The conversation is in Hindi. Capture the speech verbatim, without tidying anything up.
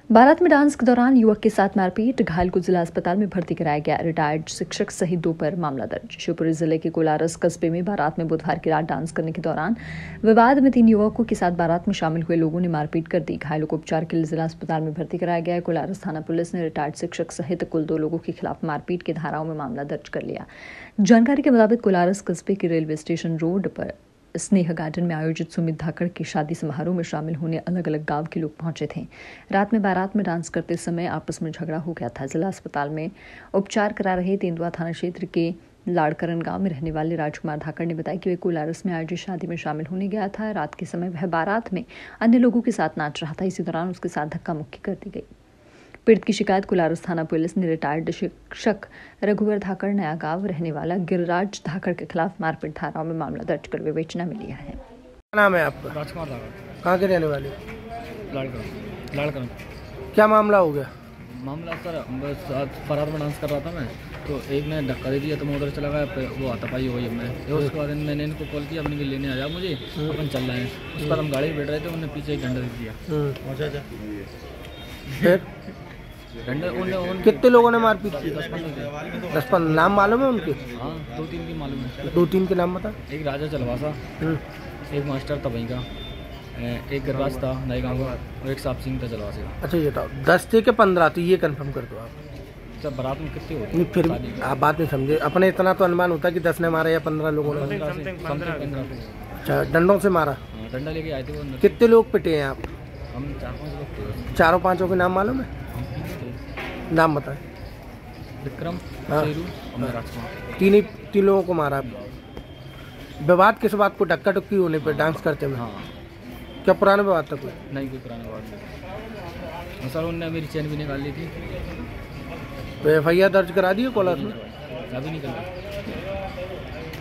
बारात में डांस के दौरान युवक के साथ मारपीट, घायल को जिला अस्पताल में भर्ती कराया गया। रिटायर्ड शिक्षक सहित दो पर मामला दर्ज। शिवपुरी जिले के कोलारस कस्बे में बारात में बुधवार की रात डांस करने के दौरान विवाद में तीन युवकों के साथ बारात में शामिल हुए लोगों ने मारपीट कर दी। घायलों को उपचार के लिए जिला अस्पताल में भर्ती कराया गया है। कोलारस थाना पुलिस ने रिटायर्ड शिक्षक सहित कुल दो लोगों के खिलाफ मारपीट की धाराओं में मामला दर्ज कर लिया। जानकारी के मुताबिक कोलारस कस्बे के रेलवे स्टेशन रोड पर स्नेह गार्डन में आयोजित सुमित धाकड़ के शादी समारोह में शामिल होने अलग अलग गांव के लोग पहुंचे थे। रात में बारात में डांस करते समय आपस में झगड़ा हो गया था। जिला अस्पताल में उपचार करा रहे तेंदुआ थाना क्षेत्र के लाड़करन गांव में रहने वाले राजकुमार धाकड़ ने बताया कि वे कोलारस में आयोजित शादी में शामिल होने गया था। रात के समय वह बारात में अन्य लोगों के साथ नाच रहा था। इसी दौरान उसके साथ धक्का मुक्की कर दी गई। पीड़ित की शिकायत कोलारस थाना पुलिस ने रिटायर्ड शिक्षक रघुवर धाकड़ नया गांव रहने वाला गिरिराज धाकड़ के खिलाफ मारपीट धाराओं में मामला दर्ज कर विवेचना में लिया है। क्या नाम है आपका? राजकुमार धाकड़। कहाँ के रहने वाले? लाड़करन। लाड़करन। क्या मामला हो गया? मामला सर बस बारात में डांस कर रहा था मैं, तो एक ने धक्का दे दिया तो मैं उधर चला गया। वो हाथापाई हुई मैं, उसके बाद मैंने इनको कॉल किया अपने के लेने आ जाओ मुझे, अपन चल रहे हैं। उसके बाद हम गाड़ी में बैठ रहे थे, उन्होंने पीछे एक डंडा दे दिया। फिर डंडा उन्हें उन कितने लोगों ने मारपीट की? दस पंद्रह दस पंद्रह नाम मालूम है उनके? हाँ, दो तीन की मालूम है। दो तीन के नाम बता। एक राजा चलवासा, एक मास्टर था वहीं का, एक गिरिराज था नए गाँव का, और एक साहब सिंह था चलवासे का। अच्छा ये बताओ, दस थे के पंद्रह? तो ये कंफर्म कर दो आप। सब बारात में कितने होते? नहीं फिर भी आप बात नहीं समझे। अपने इतना तो अनुमान होता है कि दस ने मारा या पंद्रह लोगों ने। अच्छा डंडों से मारा? डंडा लेके आए थे वो। कितने लोग पिटे हैं आप? हम चार पाँच लोग थे। चारों पांचों के नाम मालूम है? नाम बताए। विक्रम, हाँ। शेरू और राजकुमार। तीन ही तीन लोगों को मारा। विवाद किस बात को? टक्का टुक्की होने पे डांस करते में? हाँ। क्या पुराना विवाद था कोई? नहीं कोई पुराना विवाद नहीं सर। उनने मेरी चैन भी निकाल ली थी। तो एफ आई आर दर्ज करा दी है कोलारस में? अभी निकल रहा।